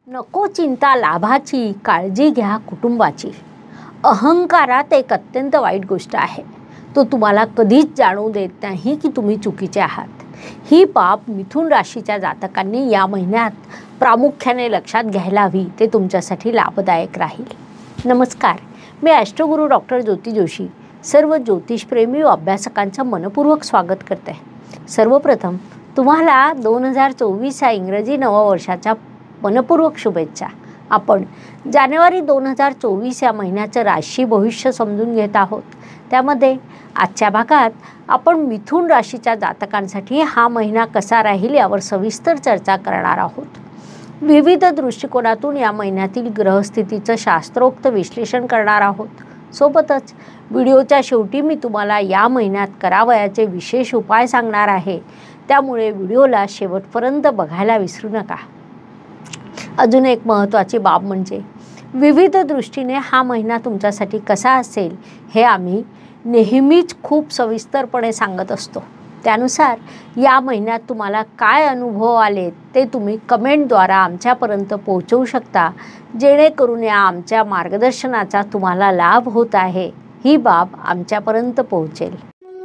नको चिंता लाभाची, काळजी घ्या कुटुंबाची. अहंकारात एक अत्यंत वाईट गोष्ट आहे. तो तुम्हाला कधीच जाणवू देत नाही की तुम्ही चुकीचे आहात. ही बाब मिथुन राशीच्या जातकांनी या महिन्यात प्रामुख्याने लक्षात घ्यायला हवी. ते तुमच्यासाठी लाभदायक राहील. नमस्कार, मी ॲस्ट्रोगुरू डॉक्टर ज्योती जोशी सर्व ज्योतिषप्रेमी व अभ्यासकांचं मनपूर्वक स्वागत करते. सर्वप्रथम तुम्हाला 2024 या इंग्रजी नववर्षाच्या मनपूर्वक शुभेच्छा. आपण जानेवारी 2024 या महिन्याचं राशी भविष्य समजून घेत आहोत. त्यामध्ये आजच्या भागात आपण मिथुन राशीच्या जातकांसाठी हा महिना कसा राहील यावर सविस्तर चर्चा करणार आहोत. विविध दृष्टिकोनातून या महिन्यातील ग्रहस्थितीचं शास्त्रोक्त विश्लेषण करणार आहोत. सोबतच व्हिडिओच्या शेवटी मी तुम्हाला या महिन्यात करावयाचे विशेष उपाय सांगणार आहे. त्यामुळे व्हिडिओला शेवटपर्यंत बघायला विसरू नका. अजून एक महत्त्वाची बाब म्हणजे विविध दृष्टीने हा महिना तुमच्यासाठी कसा असेल हे आम्ही नेहमीच खूप सविस्तरपणे सांगत असतो. त्यानुसार या महिन्यात तुम्हाला काय अनुभव आले ते तुम्ही कमेंटद्वारा आमच्यापर्यंत पोहोचवू शकता. जेणेकरून या आमच्या मार्गदर्शनाचा तुम्हाला लाभ होत आहे ही बाब आमच्यापर्यंत पोहोचेल.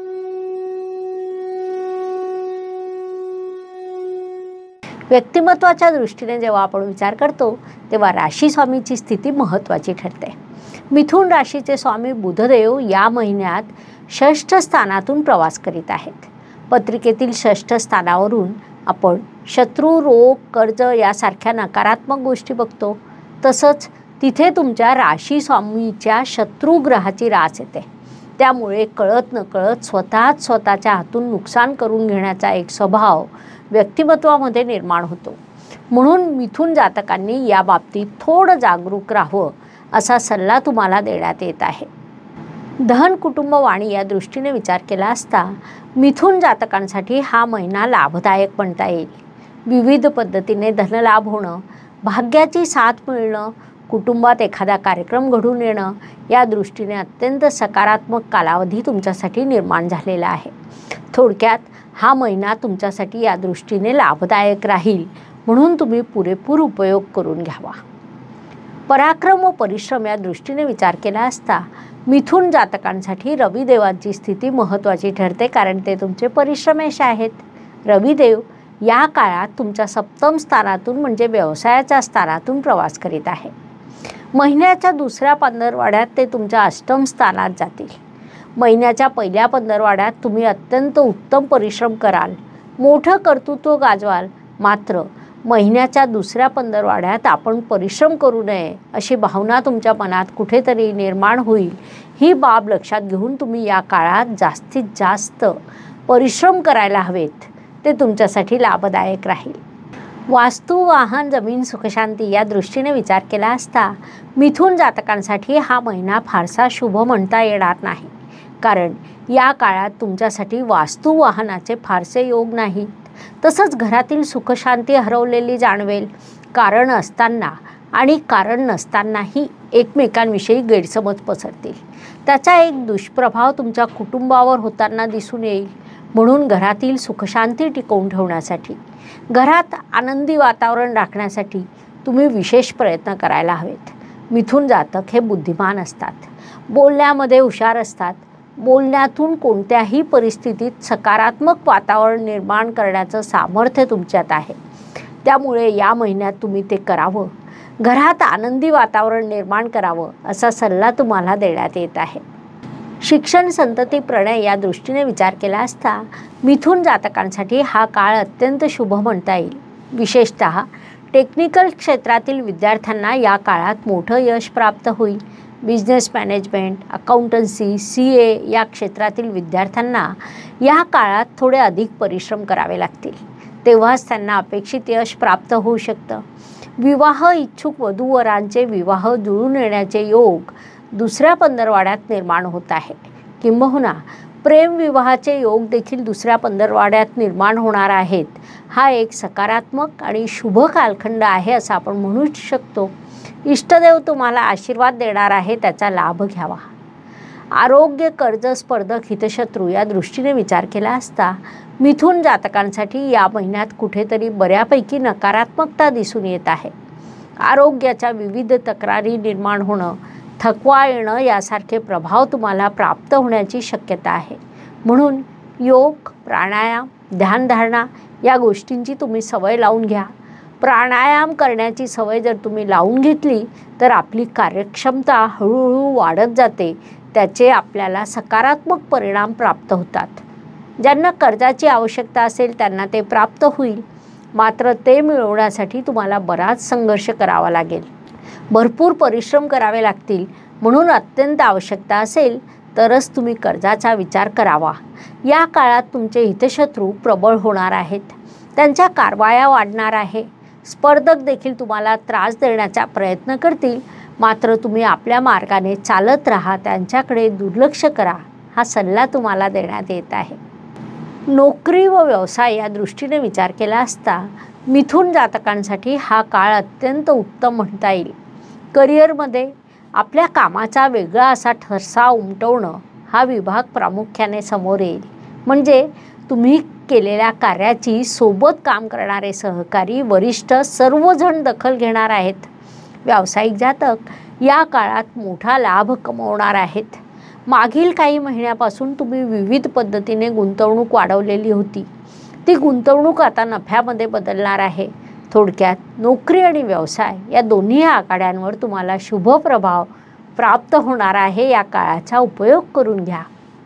व्यक्तिमत्वाच्या दृष्टीने जेव्हा आपण विचार करतो तेव्हा राशी स्वामीची स्थिती महत्त्वाची ठरते. मिथुन राशीचे स्वामी बुधदेव या महिन्यात षष्ठ स्थानातून प्रवास करीत आहेत. पत्रिकेतील षष्ठ स्थानावरून आपण शत्रू, रोग, कर्ज यासारख्या नकारात्मक गोष्टी बघतो. तसंच तिथे तुमच्या राशी स्वामीच्या शत्रू ग्रहाची रास येते. त्यामुळे कळत नकळत स्वतःच्या हातून नुकसान करून घेण्याचा एक स्वभाव व्यक्तिमत्वामध्ये निर्माण होतो. म्हणून मिथुन जातकांनी या बाबतीत थोडं जागरूक राहावं असा सल्ला तुम्हाला देण्यात येत आहे. धन, कुटुंब, वाणी या दृष्टीने विचार केला असता मिथुन जातकांसाठी हा महिना लाभदायक म्हणता येईल. विविध पद्धतीने धनलाभ होणं, भाग्याची साथ मिळणं, कुटुंबात एखादा कार्यक्रम घडून येणं या दृष्टीने अत्यंत सकारात्मक कालावधी तुमच्यासाठी निर्माण झालेला आहे. थोडक्यात हा महिना तुमच्यासाठी या दृष्टीने लाभदायक राहील. म्हणून तुम्ही पुरेपूर उपयोग करून घ्यावा. पराक्रम व परिश्रम या दृष्टीने विचार केला असता मिथुन जातकांसाठी रविदेवांची स्थिती महत्त्वाची ठरते. कारण ते तुमचे परिश्रमेश आहेत. रविदेव या काळात तुमच्या सप्तम स्थानातून म्हणजे व्यवसायाच्या स्थानातून प्रवास करीत आहे. महिन्याच्या दुसऱ्या पंधरवड्यात ते तुमच्या अष्टम स्थानात जातील. महिन्याच्या पहिल्या पंधरवड्यात तुम्ही अत्यंत उत्तम परिश्रम कराल, मोठं कर्तृत्व गाजवाल. मात्र महिन्याच्या दुसऱ्या पंधरवड्यात आपण परिश्रम करू नये अशी भावना तुमच्या मनात कुठेतरी निर्माण होईल. ही बाब लक्षात घेऊन तुम्ही या काळात जास्तीत जास्त परिश्रम करायला हवेत. ते तुमच्यासाठी लाभदायक राहील. वास्तू, वाहन, जमीन, सुखशांती या दृष्टीने विचार केला असता मिथुन जातकांसाठी हा महिना फारसा शुभ म्हणता येणार नाही. कारण या काळात तुमच्यासाठी वास्तू, वाहनाचे फारसे योग नाहीत. तसंच घरातील सुखशांती हरवलेली जाणवेल. कारण असताना आणि कारण नसतानाही एकमेकांविषयी गैरसमज पसरतील. त्याचा एक दुष्प्रभाव तुमच्या कुटुंबावर होताना दिसून येईल. म्हणून घरातील सुखशांती टिकवून ठेवण्यासाठी, घरात आनंदी वातावरण राखण्यासाठी तुम्ही विशेष प्रयत्न करायला हवेत. मिथुन जातक हे बुद्धिमान असतात, बोलण्यामध्ये हुशार असतात. बोलण्यातून कोणत्याही परिस्थितीत सकारात्मक वातावरण निर्माण करण्याचं सामर्थ्य तुमच्यात आहे. त्यामुळे या महिन्यात तुम्ही ते करावं. घरात आनंदी वातावरण निर्माण करावं असा सल्ला तुम्हाला देण्यात येत आहे. शिक्षण, संतती, प्रणय या दृष्टीने विचार केला असता मिथुन जातकांसाठी हा काळ अत्यंत शुभ म्हणता येईल. विशेषतः टेक्निकल क्षेत्रातील विद्यार्थ्यांना या काळात मोठं यश प्राप्त होईल. बिझनेस मॅनेजमेंट, अकाउंटन्सी, CA या क्षेत्रातील विद्यार्थ्यांना या काळात थोडे अधिक परिश्रम करावे लागतील. तेव्हाच त्यांना अपेक्षित यश प्राप्त होऊ शकतं. विवाह इच्छुक वधूवरांचे विवाह जुळून येण्याचे योग दुसऱ्या पंधरवड्यात निर्माण होत आहे. किंबहुना प्रेमविवाहाचे योग देखील दुसऱ्या पंधरवड्यात निर्माण होणार आहेत. हा एक सकारात्मक आणि शुभ कालखंड आहे असं आपण म्हणू शकतो. इष्टदेव तुम्हाला आशीर्वाद देणार आहे, त्याचा लाभ घ्यावा. आरोग्य, कर्ज, स्पर्धक, हितशत्रू या दृष्टीने विचार केला असता मिथुन जातकांसाठी या महिन्यात कुठेतरी बऱ्यापैकी नकारात्मकता दिसून येत आहे. आरोग्याच्या विविध तक्रारी निर्माण होणं, थकवा येणं यासारखे प्रभाव तुम्हाला प्राप्त होण्याची शक्यता आहे. म्हणून योग, प्राणायाम, ध्यानधारणा या गोष्टींची तुम्ही सवय लावून घ्या. प्राणायाम करण्याची सवय जर तुम्ही लावून घेतली तर आपली कार्यक्षमता हळूहळू वाढत जाते. त्याचे आपल्याला सकारात्मक परिणाम प्राप्त होतात. ज्यांना कर्जाची आवश्यकता असेल त्यांना ते प्राप्त होईल, मात्र ते मिळवण्यासाठी तुम्हाला बराच संघर्ष करावा लागेल, भरपूर परिश्रम करावे लागतील. म्हणून अत्यंत आवश्यकता असेल तरच तुम्ही कर्जाचा विचार करावा. या काळात तुमचे हितशत्रू प्रबळ होणार आहेत, त्यांच्या कारवाया वाढणार आहे. स्पर्धक देखील तुम्हाला त्रास देण्याचा प्रयत्न करतील, मात्र तुम्ही आपल्या मार्गाने चालत राहा, त्यांच्याकडे दुर्लक्ष करा, हा सल्ला तुम्हाला देण्यात येत आहे. नोकरी व व्यवसाय या दृष्टीने विचार केला असता मिथुन जातकांसाठी हा काळ अत्यंत उत्तम म्हणता येईल. करिअरमध्ये आपल्या कामाचा वेगळा असा ठसा उमटवणं हा विभाग प्रामुख्याने समोर येईल. म्हणजे तुम्ही केलेल्या कार्याची सोबत काम करणारे सहकारी, वरिष्ठ सर्वजण दखल घेणार आहेत. व्यावसायिक जातक या काळात मोठा लाभ कमवणार आहेत. मागील काही महिन्यापासून तुम्ही विविध पद्धतीने गुंतवणूक वाढवलेली होती, ती गुंतवणूक आता नफ्यामध्ये बदलणार आहे. थोडक्यात नोकरी आणि व्यवसाय या दोन्ही आघाड्यांवर तुम्हाला शुभ प्रभाव प्राप्त होणार आहे. या काळाचा उपयोग करून घ्या.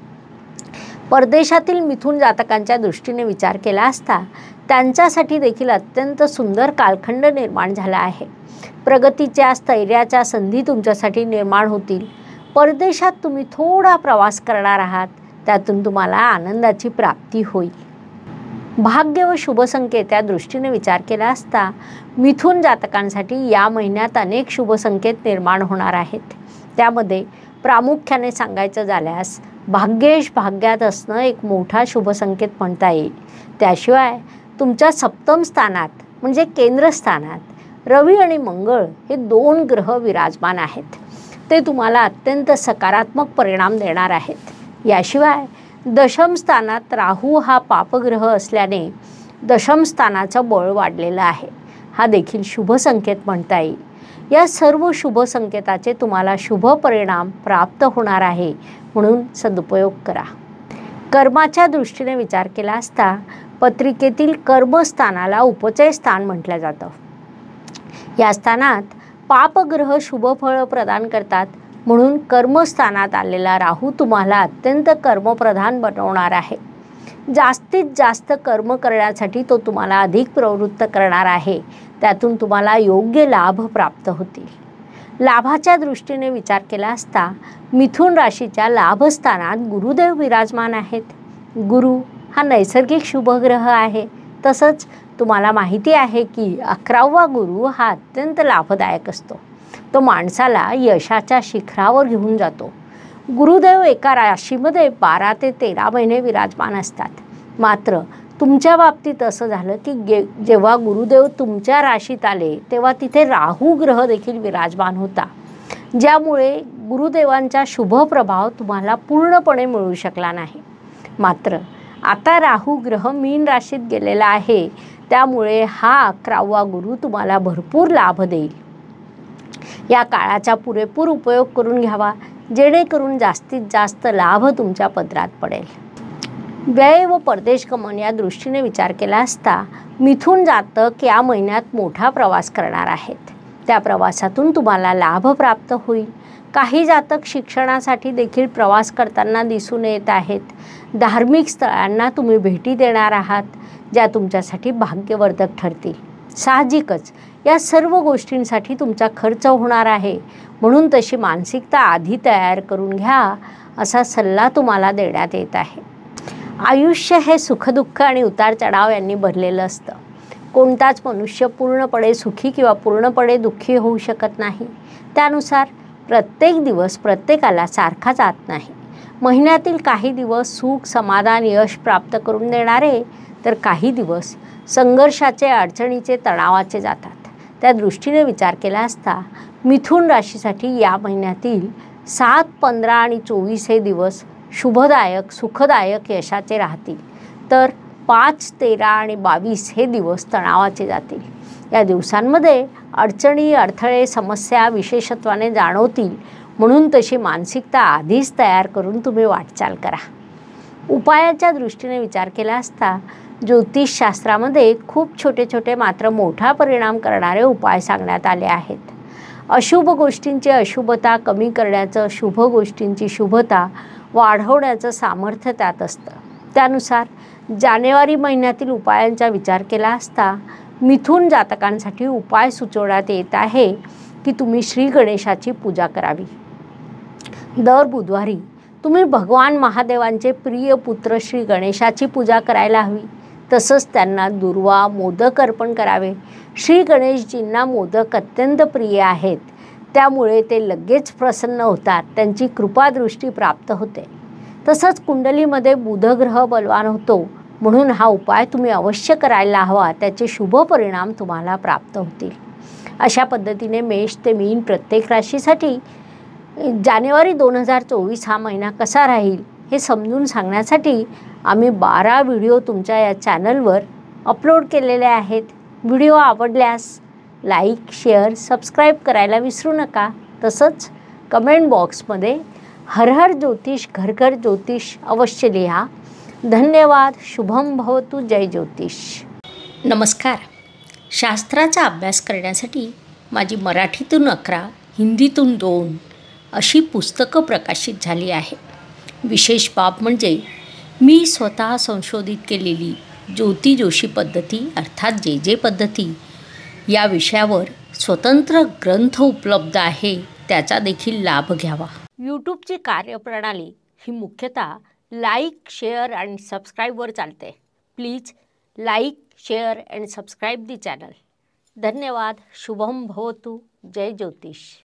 परदेशातील मिथुन जातकांच्या दृष्टीने विचार केला असता त्यांच्यासाठी देखील अत्यंत सुंदर कालखंड निर्माण झाला आहे. प्रगतीच्या, स्थैर्याच्या संधी तुमच्यासाठी निर्माण होतील. परदेशात तुम्ही थोडा प्रवास करणार आहात, त्यातून तुम्हाला आनंदाची प्राप्ती होईल. भाग्य व शुभ संकेत या दृष्टीने विचार केला असता मिथुन जातकांसाठी या महिन्यात अनेक शुभ संकेत निर्माण होणार आहेत. त्यामध्ये प्रामुख्याने सांगायचं झाल्यास भाग्येश भाग्यात असणं एक मोठा शुभ संकेत म्हणता येईल. त्याशिवाय तुमच्या सप्तम स्थानात म्हणजे केंद्रस्थानात रवी आणि मंगळ हे 2 ग्रह विराजमान आहेत. ते तुम्हाला अत्यंत सकारात्मक परिणाम देणार आहेत. याशिवाय दशम स्थानात राहू हा पापग्रह असल्याने दशम स्थानाचं बळ वाढलेलं आहे. हा देखील शुभ संकेत म्हणता येईल. या सर्व शुभ संकेताचे तुम्हाला शुभ परिणाम प्राप्त होणार आहे, म्हणून सदुपयोग करा. कर्माच्या दृष्टीने विचार केला असता पत्रिकेतील कर्मस्थानाला उपचय स्थान म्हटलं जातं. या स्थानात पापग्रह शुभ फळ प्रदान करतात, म्हणून कर्मस्थानात आलेला राहू तुम्हाला अत्यंत कर्मप्रधान बनवणार आहे. जास्तीत जास्त कर्म करण्यासाठी तो तुम्हाला अधिक प्रवृत्त करणार आहे. त्यातून तुम्हाला योग्य लाभ प्राप्त होतील. लाभाच्या दृष्टीने विचार केला असता मिथुन राशीच्या लाभस्थानात गुरुदेव विराजमान आहेत. गुरु हा नैसर्गिक शुभग्रह आहे. तसंच तुम्हाला माहिती आहे की 11वा गुरु हा अत्यंत लाभदायक असतो. तो माणसाला यशाच्या शिखरावर घेऊन जातो. गुरुदेव एका राशीमध्ये 12 ते 13 महिने विराजमान असतात. मात्र तुमच्या बाबतीत असं झालं की जेव्हा गुरुदेव तुमच्या राशीत आले तेव्हा तिथे राहू ग्रह देखील विराजमान होता, ज्यामुळे गुरुदेवांचा शुभ प्रभाव तुम्हाला पूर्णपणे मिळू शकला नाही. मात्र आता राहू ग्रह मीन राशीत गेलेला आहे, त्यामुळे हा 11वा गुरु तुम्हाला भरपूर लाभ देईल. या काळाचा पुरेपूर उपयोग करून घ्यावा, जेणेकरून जास्तीत जास्त लाभ तुमच्या पदरात पडेल. व्यय व परदेश गमन या दृष्टीने विचार केला असता मिथुन जातक या महिन्यात मोठा प्रवास करणार आहेत. त्या प्रवासातून तुम्हाला लाभ प्राप्त होईल. काही जातक शिक्षणासाठी देखील प्रवास करताना दिसून येत आहेत. धार्मिक स्थळांना तुम्ही भेटी देणार आहात, ज्या तुमच्यासाठी भाग्यवर्धक ठरतील. साहजिकच या सर्व गोष्टींसाठी तुमचा खर्च होणार आहे, म्हणून तशी मानसिकता आधी तयार करून घ्या, असा सल्ला तुम्हाला देण्यात येत आहे. आयुष्य हे सुखदुःख आणि उतार चढाव यांनी भरलेलं असतं. कोणताच मनुष्य पूर्णपणे सुखी किंवा पूर्णपणे दुःखी होऊ शकत नाही. त्यानुसार प्रत्येक दिवस प्रत्येकाला सारखा जात नाही. महिन्यातील काही दिवस सुख, समाधान, यश प्राप्त करून देणारे, तर काही दिवस संघर्षाचे, अडचणीचे, तणावाचे जातात. त्या दृष्टीने विचार केला असता मिथुन राशीसाठी या महिन्यातील 7, 15 आणि 24 हे दिवस शुभदायक, सुखदायक, यशाचे राहतील. तर 5, 13 आणि 22 हे दिवस तणावाचे जातील. या दिवसांमध्ये अडचणी, अडथळे, समस्या विशेषत्वाने जाणवतील, म्हणून तशी मानसिकता आधीच तयार करून तुम्ही वाटचाल करा. उपायाच्या दृष्टीने विचार केला असता ज्योतिषशास्त्रामध्ये खूप छोटे छोटे मात्र मोठा परिणाम करणारे उपाय सांगण्यात आले आहेत. अशुभ गोष्टींची अशुभता कमी करण्याचं, शुभ गोष्टींची शुभता वाढवण्याचं सामर्थ्य त्यात असतं. त्यानुसार जानेवारी महिन्यातील उपायांचा विचार केला असता मिथुन जातकांसाठी उपाय सुचवण्यात येत आहे की तुम्ही श्री गणेशाची पूजा करावी. दर बुधवारी तुम्ही भगवान महादेवांचे प्रिय पुत्र श्री गणेशाची पूजा करायला हवी. तसंच त्यांना दुर्वा, मोदक अर्पण करावे. श्री गणेशजींना मोदक अत्यंत प्रिय आहेत, त्यामुळे ते लगेच प्रसन्न होतात, त्यांची कृपादृष्टी प्राप्त होते. तसंच कुंडलीमध्ये बुधग्रह बलवान होतो, म्हणून हा उपाय तुम्ही अवश्य करायला हवा. त्याचे शुभ परिणाम तुम्हाला प्राप्त होतील. अशा पद्धतीने मेष ते मीन प्रत्येक राशीसाठी जानेवारी 2024 हा महिना कसा राहील हे समजून सांगण्यासाठी आम्ही 12 व्हिडिओ तुमच्या या चॅनलवर अपलोड केलेले आहेत. व्हिडिओ आवडल्यास लाईक, शेअर, सबस्क्राईब करायला विसरू नका. तसंच कमेंट बॉक्समध्ये हर हर ज्योतिष, घर घर ज्योतिष अवश्य लिहा. धन्यवाद. शुभम भवतु. जय ज्योतिष. नमस्कार. शास्त्राचा अभ्यास करण्यासाठी माझी मराठीतून 11, हिंदीतून 2 अशी पुस्तकं प्रकाशित झाली आहे. विशेष बाब म्हणजे मी स्वतः संशोधित केलेली ज्योती जोशी पद्धती अर्थात जे पद्धती या विषयावर स्वतंत्र ग्रंथ उपलब्ध आहे, त्याचा देखील लाभ घ्यावा. यूट्यूबची कार्यप्रणाली ही मुख्यतः लाईक, शेअर आणि सबस्क्राईबवर चालते. Please like, share and subscribe the channel. धन्यवाद. शुभम भवतु. जय ज्योतिष.